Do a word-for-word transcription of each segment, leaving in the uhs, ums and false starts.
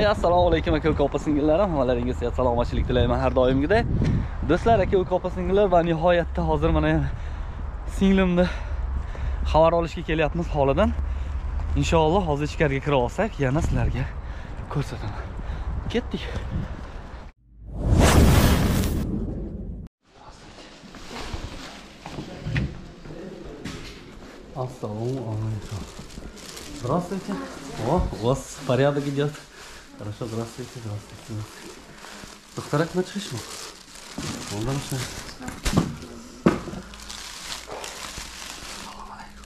assalomu alaykum aka uka opa singillarim. Hammalaringizga salomatchilik tilayman har doimgidek. Do'stlar, aka uka opa singillar va nihoyatda hozir mana singlimni xabar olishga kelyapmiz holidan. Inshaalloh hozir ichkariga kirib olsak, yana sizlarga ko'rsataman. Ketdik. Assalomu alaykum. Здравствуйте. О, у вас порядок идет. Хорошо, здравствуйте, здравствуйте. Доктора к начальнику. Он там что? Assalomu alaykum.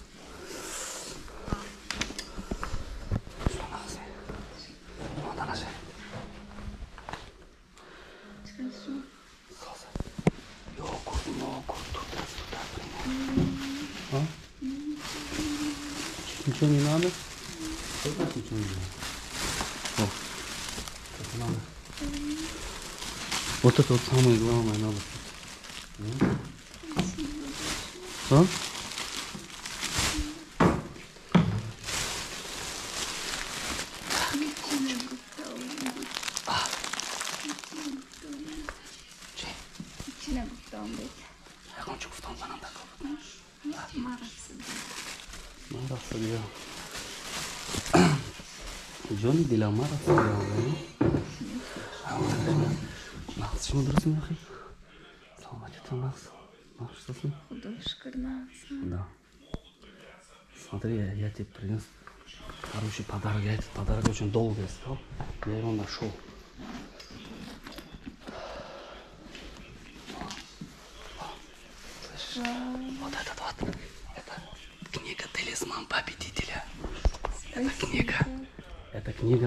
Ничего не надо? Что так ничего не надо? О, это надо. Вот это вот самое главное надо. А? Marası diyor. Johnny de la marası diyor. Nasıl mı dursun ya? Саламатица нас. Что с ним? Художка нас. Да. Смотри, я, я тебе принес хороший подарок. Я этот подарок очень долго искал. Я его нашел. Слышишь? Вот этот вот. Это книга «Талисман победителя». Это книга. Это книга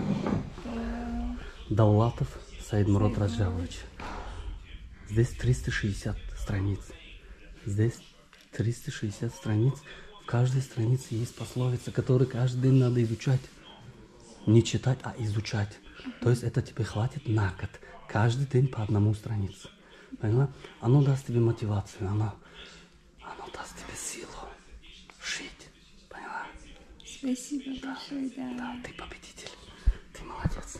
Давлатов Саидмурод Раджабович. Здесь триста шестьдесят страниц. Здесь триста шестьдесят страниц. В каждой странице есть пословица, которую каждый день надо изучать. Не читать, а изучать. То есть это тебе хватит на год. Каждый день по одному страницу. Поняла? Оно даст тебе мотивацию. Оно, оно даст тебе силу жить. Поняла? Спасибо большое, да. Да, ты победитель. Ты молодец.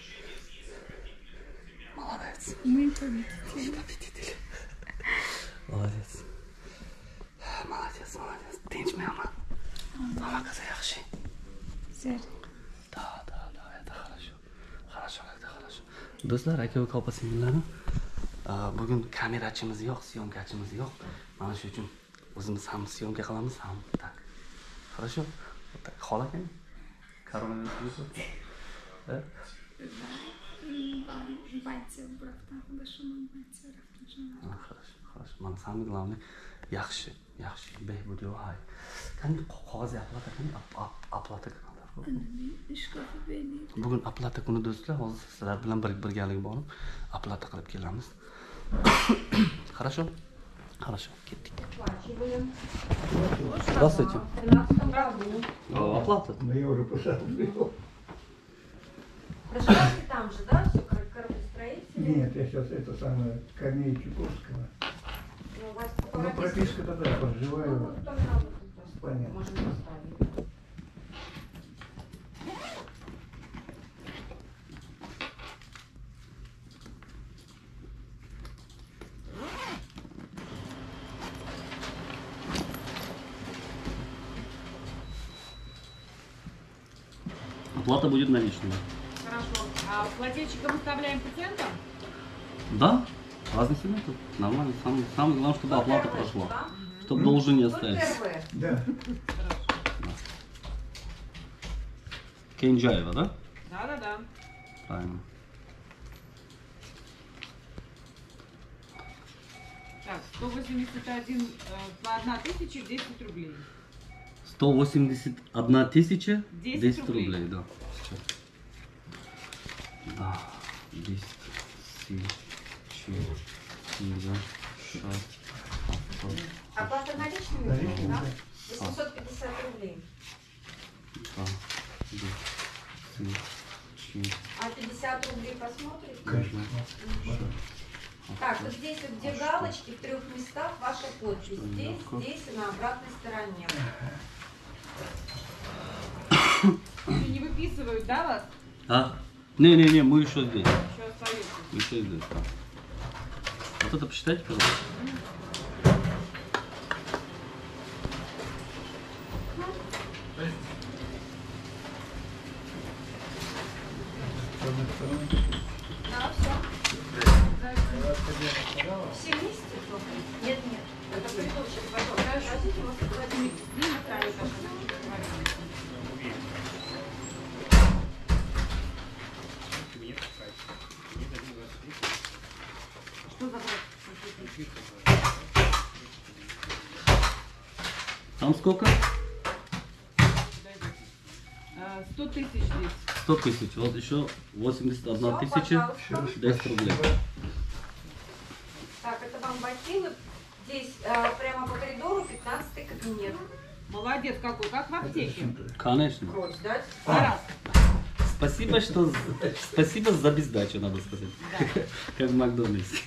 Молодец. Мы победители. Мы победители. Молодец. Молодец, молодец. Tinch мама. Мама каза yaxshi. Сэр. Да, да, да, это хорошо. Хорошо, это хорошо. Do'stlar, aka uka opa singillarim, bugun kamerachimiz yo'q, syomkachimiz yo'q. Mana shu uchun o'zimiz ham syomka qilamiz, ham tak. Хорошо? Вот так. Xola aka? Koronavirus yo'q. Eh? Батя, братан, подошел мой батя, А, хорошо, хорошо. Mana самое главное, yaxshi, yaxshi, behbud yo'q. Qani qog'oz aplata, qani aplata qiladi. Bugun aplata kuni do'stlar, hozir sizlar bilan birgalikda borib aplata qilib kelamiz. Хорошо? Хорошо, ketdik. Здравствуйте. Оплата? Ну я уже посмотрел. Проживаете там же, да? Все, кораблестроители? Нет, я сейчас это самое, Корнея Чуковского. Ну, у вас Ну, прописка-то да, проживаю. Ну, кто мне надо тут просто. Понятно. Можем поставить. Оплата будет наличными. Хорошо. А плательщика выставляем пациентам? Да, разницы нету. Нормально. Самое, самое главное, чтобы оплата прошла. Чтобы должен не остались. Да. Кенджаева, да? Да, да, да. Правильно. Так, сто восемьдесят один, по одна тысяча десять рублей. сто восемьдесят одна тысяча десять десять рублей. рублей, да. Сейчас. Да, десять, семь, четыре, семь, шесть. Оплата наличными, Наличными, да? да. восемьсот пятьдесят рублей. Два, десять, семь, четыре. А пятьдесят рублей посмотрите? Конечно. Так, вот здесь вот где галочки, в трех местах ваша подпись. Здесь, здесь и на обратной стороне. Не выписывают, да, вас? А? Не-не-не, мы еще здесь. Еще остается. Мы еще здесь. Да. Вот это посчитайте, пожалуйста. Да, все. Все вместе? Нет, нет. Это придурочек. Хотите, может, Владимир? Что за брак? Там сколько? Э, Сто тысяч здесь. сто тысяч. Вот еще восемьдесят одна Всё, тысяча. пожалуйста. десять рублей. Так, это вам бахилы. Здесь э, прямо по коридору пятнадцатый кабинет. Молодец какой, как в аптеке. Конечно. Кровь сдать? Тарас. Спасибо, что... Спасибо за бездачу, надо сказать. Да. Как в Макдональдсе.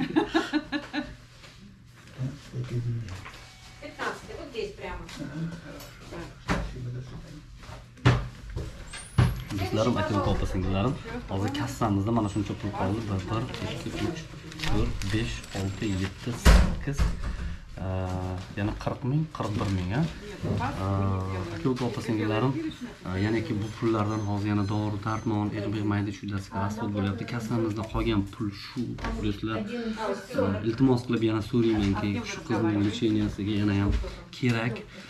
пятнадцатый, вот здесь прямо. Спасибо, до свидания. Do'stlarim, aka uka opa singillarim, hozir kassamizda mana shuncha pul qoldi. bir, ikki, uch, to'rt, besh, olti, yetti, sakkiz, yana qirq ming, qirq bir ming, ha. Aka uka opa singillarim, yana ki bu pullardan hozir yana dori, darmon, erbi, mayda chuydaska rasxod bo'lyapti. Kassamizda qolgan pul shu, do'stlar. Iltimos qilib yana so'raymanki, shu qizning lecheniyasiga yana ham kerak,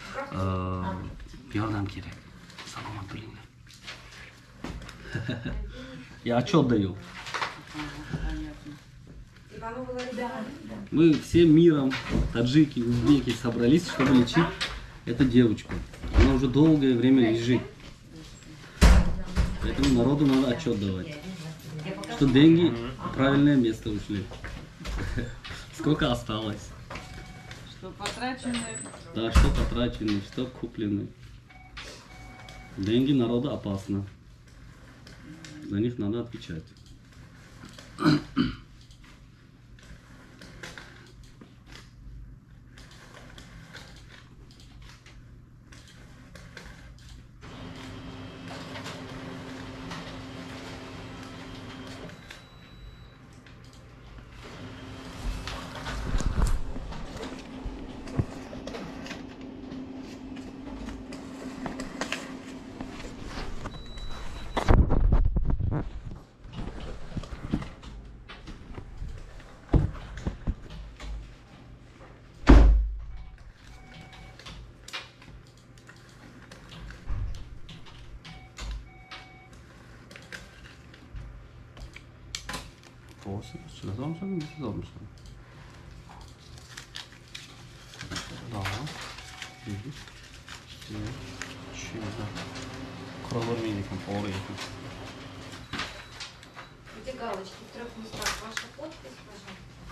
yordam kerak. Salomat bo'linglar. Я отчет даю. Мы всем миром, таджики, узбеки, собрались, чтобы лечить эту девочку. Она уже долгое время лежит. Поэтому народу надо отчет давать. Что деньги в правильное место ушли. Сколько осталось. Что потрачены. Да, что потрачены, что куплены. Деньги народу опасно. За них надо отвечать. восемь, сезон, сезон, да, кровообменником полрейка. Где галочки в трех местах? Ваша подпись, пожалуйста.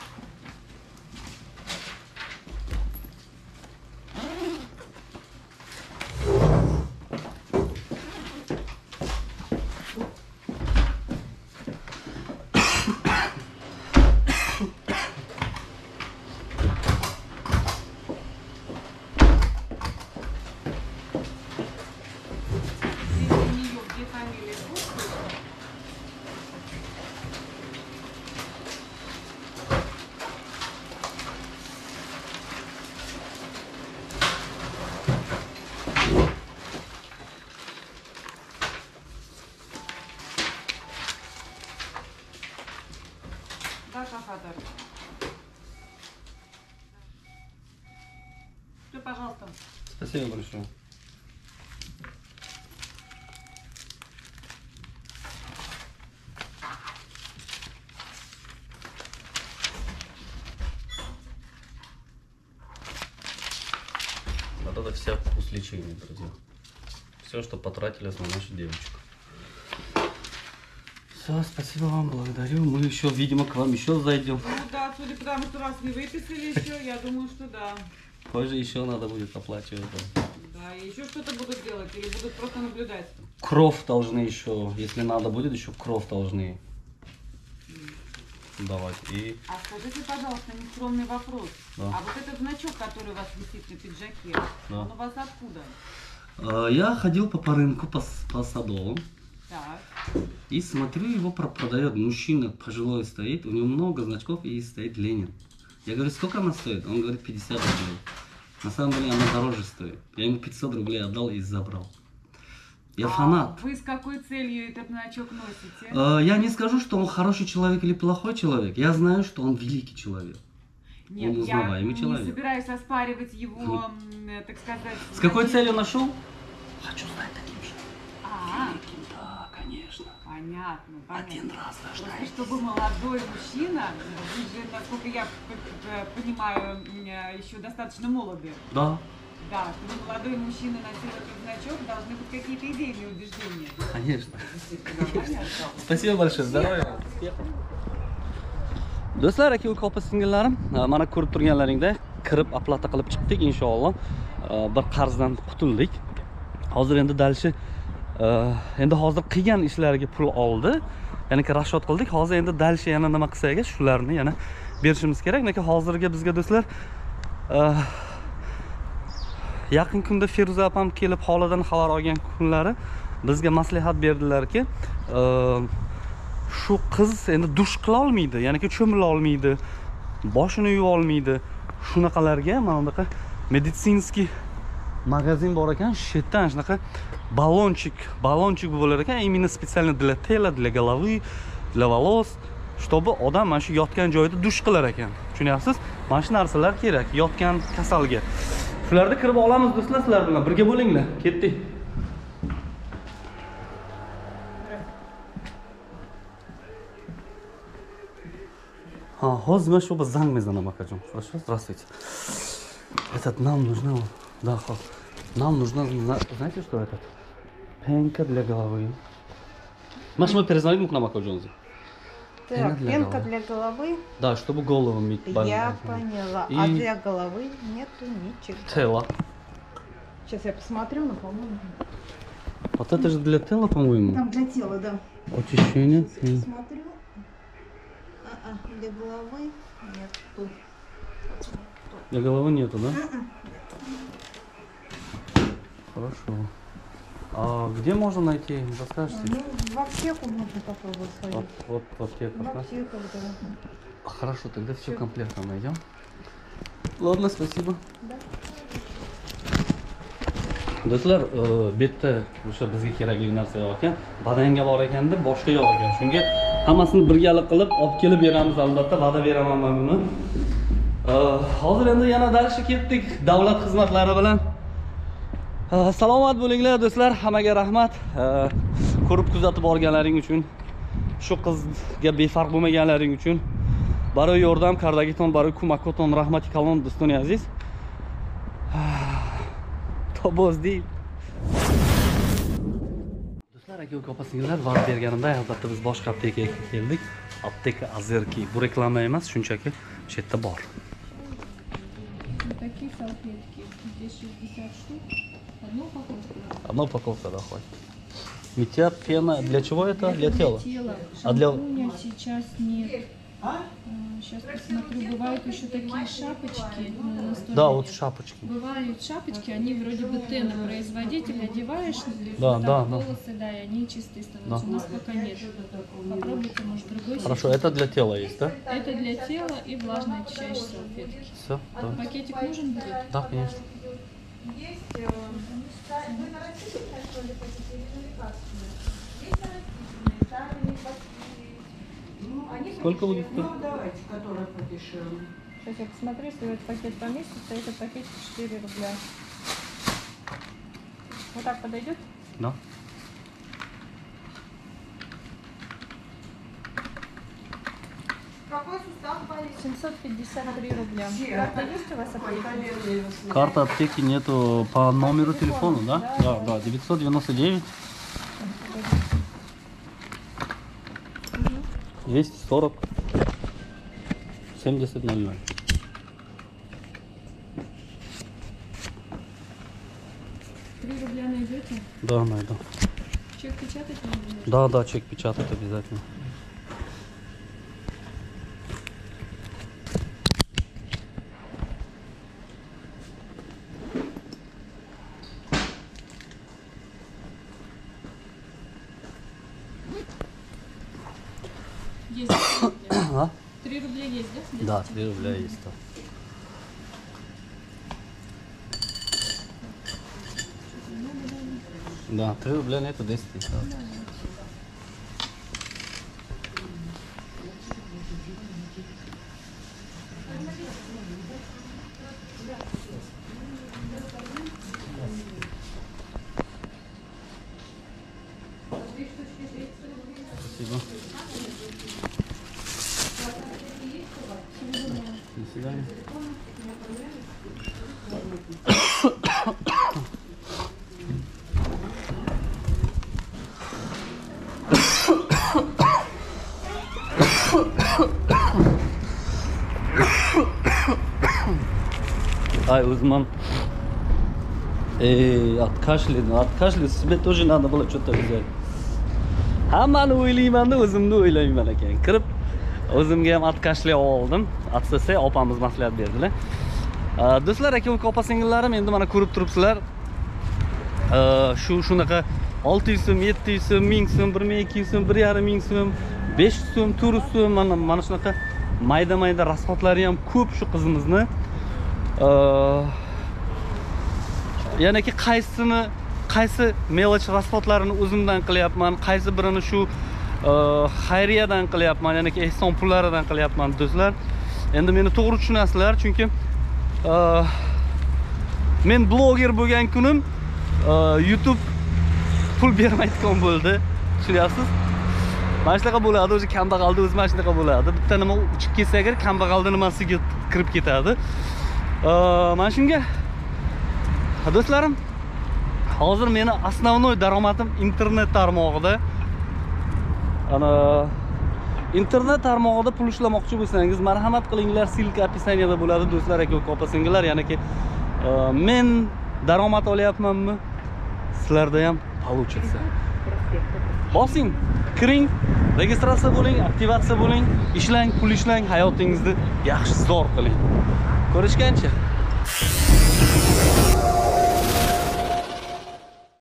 Да, Кахатар. Все, пожалуйста. Спасибо большое. Вот это вся вкус лечения, друзья. Все, что потратились на нашу девочку. Все, спасибо вам, благодарю. Мы еще, видимо, к вам еще зайдем. Ну да, судя по тому, что вас не выписали еще, я думаю, что да. Позже еще надо будет оплачивать. Да, и еще что-то будут делать или будут просто наблюдать? Кровь должны еще, если надо будет, еще кровь должны давать. И... А скажите, пожалуйста, нескромный вопрос. Да. А вот этот значок, который у вас висит на пиджаке, Да. он у вас откуда? Я ходил по, по рынку, по, по Садовым. Так. И смотрю, его продает мужчина пожилой стоит, у него много значков и стоит Ленин. Я говорю, сколько она стоит? Он говорит, пятьдесят рублей. На самом деле она дороже стоит. Я ему пятьсот рублей отдал и забрал. Я А фанат. вы с какой целью этот значок носите? Э, Я не скажу, что он хороший человек или плохой человек. Я знаю, что он великий человек. Нет, он я узнаваемый не человек. собираюсь оспаривать его, м, так сказать... С какой значение. целью нашел? Хочу стать таким же. А, Великим, да, конечно. понятно, понятно. Один раз Просто рождается. чтобы молодой мужчина, вы же, насколько я п- п- понимаю, м, еще достаточно молоды. Да, Да, чтобы молодой мужчина носил этот значок, должны быть какие-то идейные убеждения. конечно. Понятно? Спасибо большое. Здоровья. Do'stlar, aka uka opa singillarim, mana ko'rib turganlaringdek kirib aplata qilib chiqdik inshaalloh. Bir qarzdan qutuldik. Hozir endi dalshi endi hozir qilgan ishlariga pul oldi. Ya'ni rasxod qildik. Hozir endi dalshi yana nima qilsak, shularni yana berishimiz kerak. Lekin hozirga bizga do'stlar yaqin kunda Feruza opam kelib holidan xabar olgan kunlari bizga maslahat berdilarki, shu qiz endi dush qila olmaydi, ya'ni cho'mila olmaydi, boshini yuva olmaydi. Shunaqalarga mana bunaqa meditsinskiy magazin bor ekan, shu yerdan shunaqa ballonchik, ballonchik bo'lar ekan, именно специально для тела, для головы, для волос, чтобы odam mana shu yotgan joyida dush qilar ekan. Tushunyapsiz? Mana shu narsalar kerak yotgan kasalga. Shularni kirib olamiz do'stlar, sizlar bilan birga bo'linglar. Ketdik. А, хозяин, чтобы зангмеза нам окажем. Хорошо, здравствуйте. Этот нам нужно, да, хоз. Нам нужно, знаете, что это? Пенка для головы. Маш, мы перезвоним к нам окажем. Так, пенка для головы. Да, чтобы голову мыть. Я поняла. И... А для головы нету ничего. Тело. Сейчас я посмотрю, но, по-моему... Вот это же для тела, по-моему. Там для тела, да. Очищение. Сейчас смотрю. А-а, для головы нету. Для головы нету, да? Хорошо. А где можно найти? Расскажите. Ну, в аптеку можно попробовать сходить. Вот, вот, в аптеку. В аптеку, да. Хорошо, тогда все комплектно найдем. Ладно, спасибо. Да. Do'stlar, betda o'sha bizga kerakli narsa yo'q ekan, badanga bor ekanda, boshqa yo'q ekan. Shunga hammasini birgalik qilib olib kelib beramiz, albatta, va'da beraman men buni. Hozir endi yana dalshi ketdik davlat xizmatlari bilan. Salomat bo'linglar do'stlar, hammaga rahmat. Ko'rib kuzatib borganlaring uchun, shu qizga befarq bo'lmaganlaring uchun, baroy yordam kardagiton, baroy kumakoton rahmati kalon do'stoni aziz. Toboz değil. Do'stlar, aka uka opa singillar, va'da berganimda albatta biz boshqa aptekaga keldik. Apteka Azerki. Bu reklama emas, shunchaki shu yerda bor. Такие салфетки. Здесь шестьдесят штук. Одну упаковку. Одна упаковка, да, хватит. Митья, пена, для чего это? Для тела? Тело. А для... Шампуня сейчас нет. Сейчас посмотрю, бывают еще такие шапочки. на сто Да, гривен. вот шапочки. Бывают шапочки, они вроде бы тена производитель, одеваешь, Да, вот так да, да. волосы, да, и они чистые становятся. Да. У нас пока нет. Попробуйте, может, другой. Хорошо, это для тела есть, да? Это для тела и влажные очищающие салфетки. Все, да. Пакетик нужен будет? Да, конечно. Есть, э, вы на растительное, что ли, хотите, или на лекарственное? Есть на растительное, сами пошли. Ну, они Сколько будет? Ну, давайте, которая подешевле. Сейчас я посмотрю, если этот пакет поместится, этот пакет четыре рубля. Вот так подойдет? Да. Какой сустав болит? семьсот пятьдесят три рубля. Карта есть у вас аптеки? Карты аптеки нету по номеру телефона, да? Да, да, девятьсот девяносто девять. двести сорок семьдесят ноль ноль. три рубля найдете? Да, найду. Чек печатать надо? Да, да, чек печатать обязательно. рубля есть, да? Да, три рубля есть. Да. Да, три рубля нету, десять есть. Да. Спасибо. До свидания. Ай, Узман. Эй, откашляй, откашляй, себе тоже надо было что-то взять. Hammani o'ylayman-da, o'zimni o'ylayman ekan. Kirib, o'zimga ham откашлay oldim. Atsasak, opamiz maslahat berdilar. Do'stlar, aka-uka, opa-singillarim, endi mana ko'rib turibsizlar. Shu shunaqa olti yuz so'm, yetti yuz so'm, ming so'm, bir ming ikki yuz so'm, bir yarim ming so'm, besh yuz so'm, to'rt yuz so'm, mana mana shunaqa mayda-mayda rasxodlari ham ko'p shu qizimizni. Ya'ni ki qaysini qaysi mелочь rasxodlarini o'zimdan qilyapman, qaysi birini shu xayriyadan qilyapman, ya'ni ki ehson pullaridan qilyapman do'stlar. Endi meni to'g'ri tushunasizlar, chunki men bloger bo'lgan kunim YouTube pul bermaydigan bo'ldi. Tushunyapsiz? Mana shunaqa bo'ladi, o'zi kambag'alda o'zi mana shunaqa bo'ladi. Bitta nima uchib ketsa agar kambag'alda nimasiga kirib ketadi. Mana shunga do'stlarim, hozir meni основной daromadim internet tarmog'ida. Ana internet tarmog'ida pul ishlamoqchi bo'lsangiz, marhamat qilinglar, silka описаниеda bo'ladi do'stlar, aka opa-singillar. Ya'ni ki men daromad olyapmanmi? Sizlarda ham получится. Bosing, kiring, registratsiya bo'ling, aktivatsiya bo'ling, ishlang, pul ishlang, hayotingizni yaxshi zo'r qiling. Ko'rishgancha.